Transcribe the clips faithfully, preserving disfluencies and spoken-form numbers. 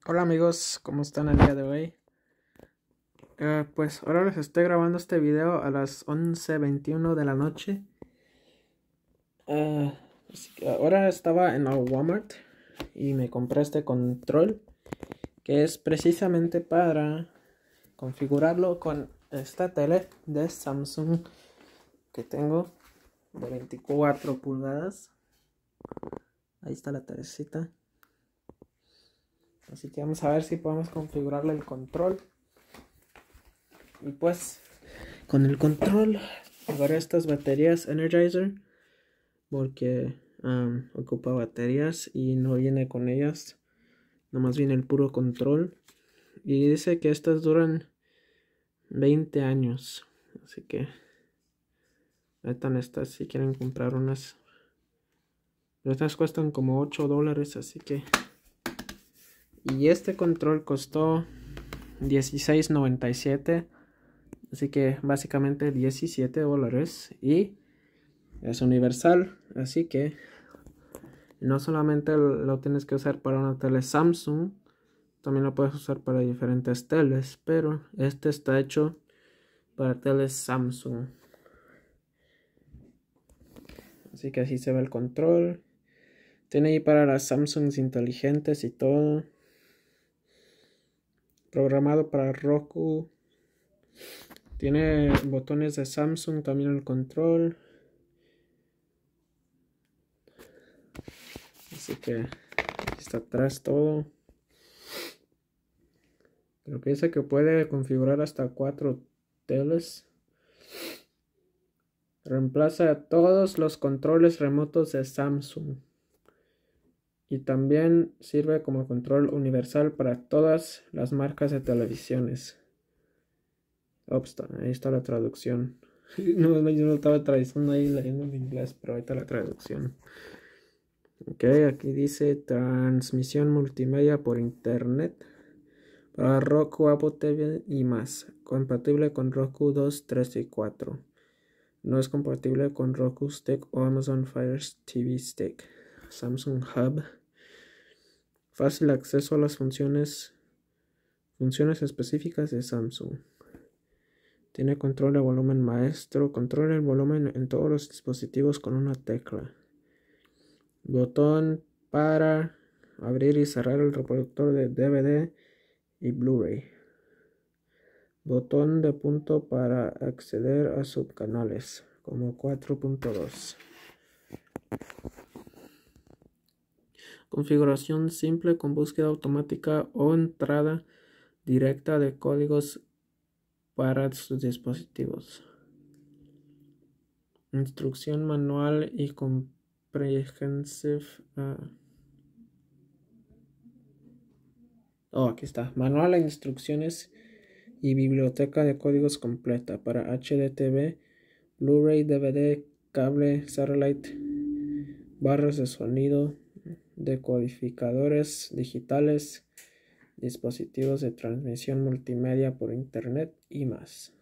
Hola amigos, ¿cómo están el día de hoy? Eh, pues ahora les estoy grabando este video a las once veintiuno de la noche. Eh, así que ahora estaba en el Walmart y me compré este control que es precisamente para configurarlo con esta tele de Samsung que tengo de veinticuatro pulgadas. Ahí está la telecita. Así que vamos a ver si podemos configurarle el control. Y pues con el control agarré estas baterías Energizer porque um, ocupa baterías y no viene con ellas, nomás viene el puro control. Y dice que estas duran veinte años, así que ahí están estas si quieren comprar unas. Estas cuestan como ocho dólares, así que... Y este control costó dieciséis noventa y siete, así que básicamente diecisiete dólares. Y es universal, así que no solamente lo tienes que usar para una tele Samsung, también lo puedes usar para diferentes teles, pero este está hecho para teles Samsung. Así que así se ve el control. Tiene ahí para las Samsungs inteligentes y todo. Programado para Roku. Tiene botones de Samsung también el control. Así que aquí está atrás todo. Creo que dice que puede configurar hasta cuatro teles. Reemplaza todos los controles remotos de Samsung. Y también sirve como control universal para todas las marcas de televisiones. Ops, ahí está la traducción. No, yo no estaba traduciendo ahí leyendo en inglés, pero ahí está la traducción. Ok, aquí dice transmisión multimedia por internet para Roku, Apple T V y más. Compatible con Roku dos, tres y cuatro. No es compatible con Roku Stick o Amazon Fire T V Stick. Samsung Hub. Fácil acceso a las funciones funciones específicas de Samsung. Tiene control de volumen maestro. Controla el volumen en todos los dispositivos con una tecla. Botón para abrir y cerrar el reproductor de D V D y Blu-ray. Botón de punto para acceder a subcanales como cuatro punto dos. Configuración simple con búsqueda automática o entrada directa de códigos para sus dispositivos. Instrucción manual y comprehensive. Uh, oh, aquí está. Manual de instrucciones y biblioteca de códigos completa para H D T V, Blu-ray, D V D, cable, satellite, barras de sonido, decodificadores digitales, dispositivos de transmisión multimedia por internet y más.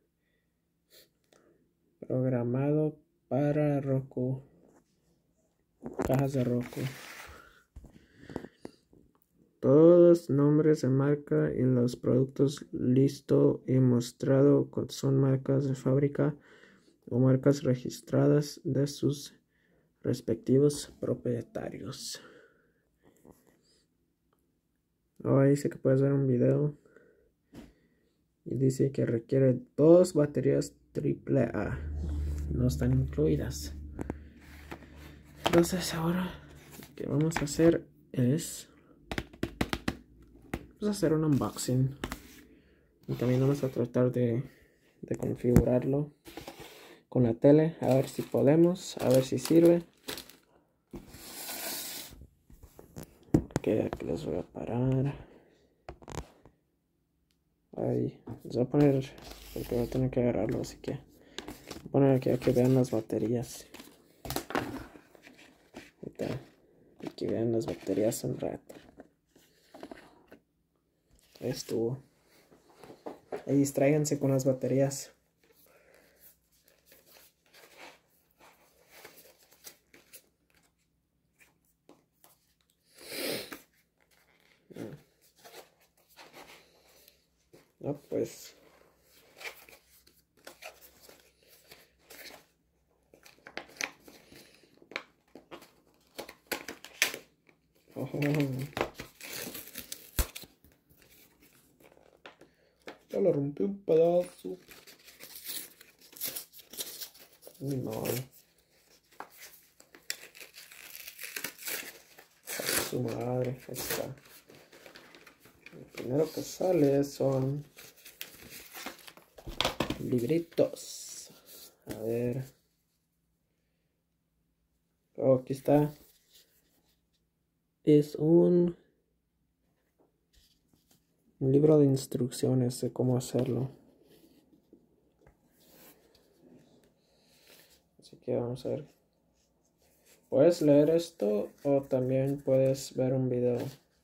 Programado para Roku. Cajas de Roku. Todos nombres de marca y los productos listo y mostrado son marcas de fábrica o marcas registradas de sus respectivos propietarios. Ahora dice que puedes ver un video y dice que requiere dos baterías triple A. No están incluidas. Entonces ahora lo que vamos a hacer es vamos a hacer un unboxing y también vamos a tratar de, de configurarlo con la tele, a ver si podemos, a ver si sirve. Ok, aquí les voy a parar. Ahí, les voy a poner, porque voy a tener que agarrarlo, así que voy a poner aquí a que vean las baterías. Ahorita, aquí vean las baterías un rato. Ahí estuvo. Ahí distráiganse con las baterías. No, pues. Oh. Ya lo rompí un pedazo. Ni modo. A su madre, ahí está. Lo primero que sale son libritos. A ver. Oh, aquí está. Es un, un libro de instrucciones de cómo hacerlo. Así que vamos a ver. Puedes leer esto o también puedes ver un video.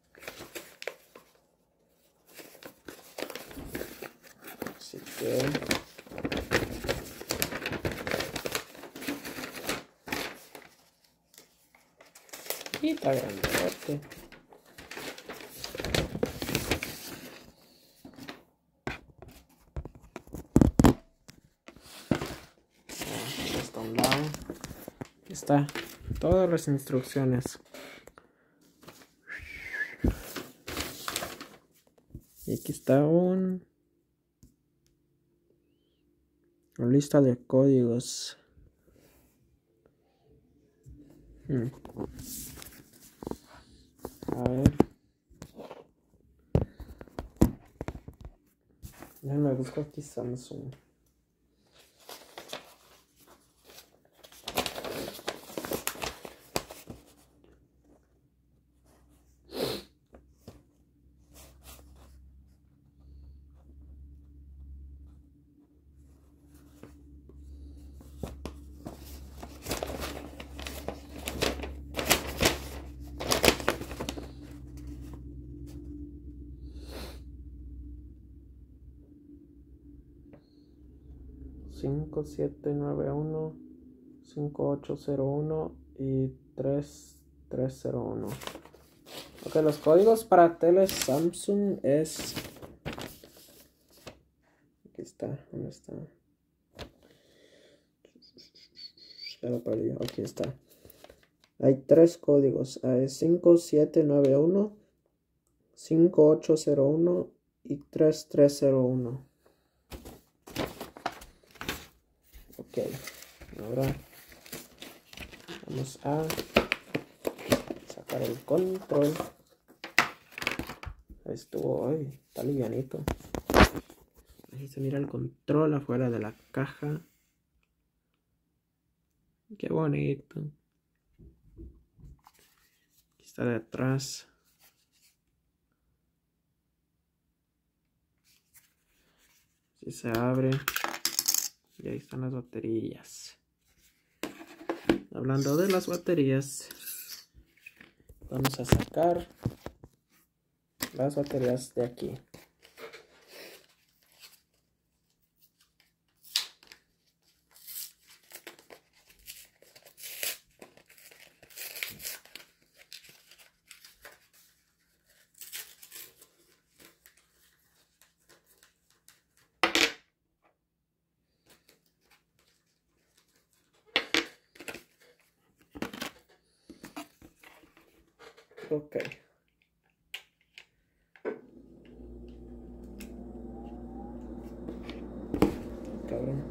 Así que y está grandote. Aquí está a un lado. Aquí está todas las instrucciones. Y aquí está un una lista de códigos. Hmm. A ver. Déjame buscar aquí Samsung. cinco siete nueve uno, cinco ocho cero uno y tres tres cero uno. Ok, los códigos para teles Samsung es... Aquí está, ¿dónde está? Ya lo perdí, aquí está. Hay tres códigos, hay cinco siete nueve uno, cinco ocho cero uno y tres tres cero uno. Ok, ahora vamos a sacar el control. Ahí estuvo, ay, está livianito. Ahí se mira el control afuera de la caja. Qué bonito. Aquí está de atrás. Si se abre. Y ahí están las baterías. Hablando de las baterías, vamos a sacar las baterías de aquí. Ok. Cabrón.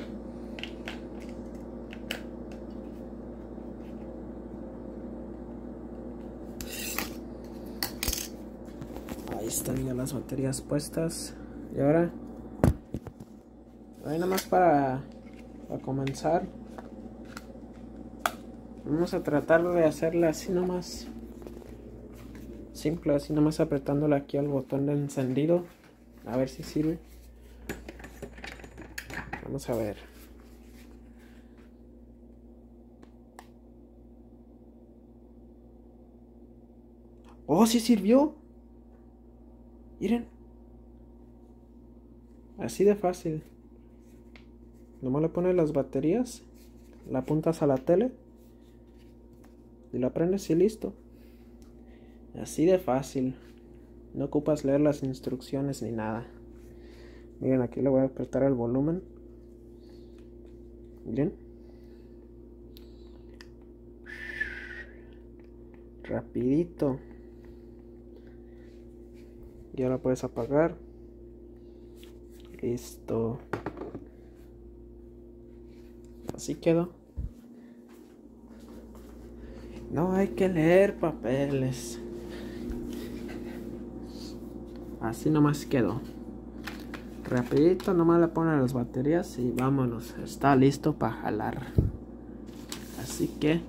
Ahí están ya las baterías puestas. Y ahora, ahí nada más para, para comenzar. Vamos a tratar de hacerla así nomás. Simple, así nomás apretándole aquí al botón de encendido. A ver si sirve. Vamos a ver. ¡Oh, sí sirvió! Miren. Así de fácil. Nomás le pones las baterías, la apuntas a la tele y la prendes y listo. Así de fácil. No ocupas leer las instrucciones ni nada. Miren, aquí le voy a apretar el volumen. Miren. Rapidito. Y ahora puedes apagar. Listo. Así quedó. No hay que leer papeles. Así nomás quedó. Rapidito, nomás le ponen las baterías y vámonos. Está listo para jalar. Así que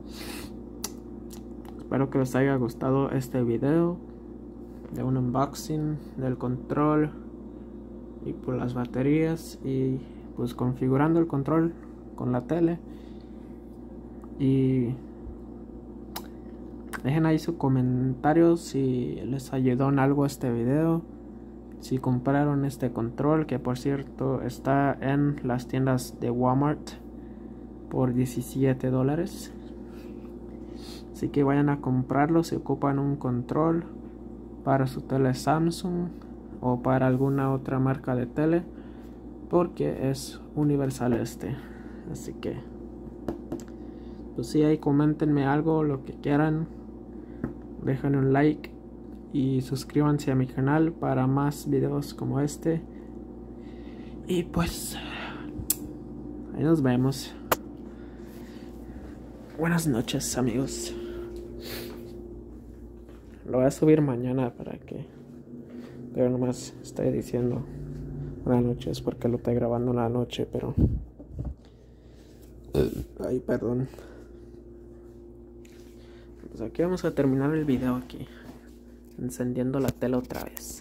espero que les haya gustado este video de un unboxing del control y por las baterías y pues configurando el control con la tele. Y dejen ahí sus comentarios si les ayudó en algo este video, si compraron este control, que por cierto está en las tiendas de Walmart por diecisiete dólares. Así que vayan a comprarlo si ocupan un control para su tele Samsung o para alguna otra marca de tele, porque es universal este. Así que pues sí, ahí coméntenme algo, lo que quieran, dejen un like y suscríbanse a mi canal para más videos como este. Y pues ahí nos vemos. Buenas noches, amigos. Lo voy a subir mañana para que, pero nomás estoy diciendo buenas noches porque lo estoy grabando en la noche, pero ay, perdón. Pues aquí vamos a terminar el video aquí, encendiendo la tela otra vez.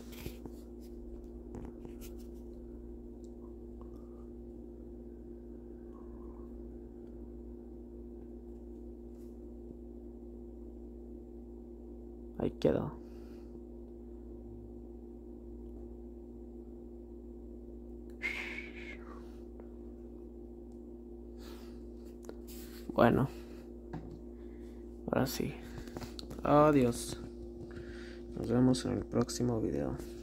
Ahí quedó. Bueno, ahora sí. Adiós. Nos vemos en el próximo video.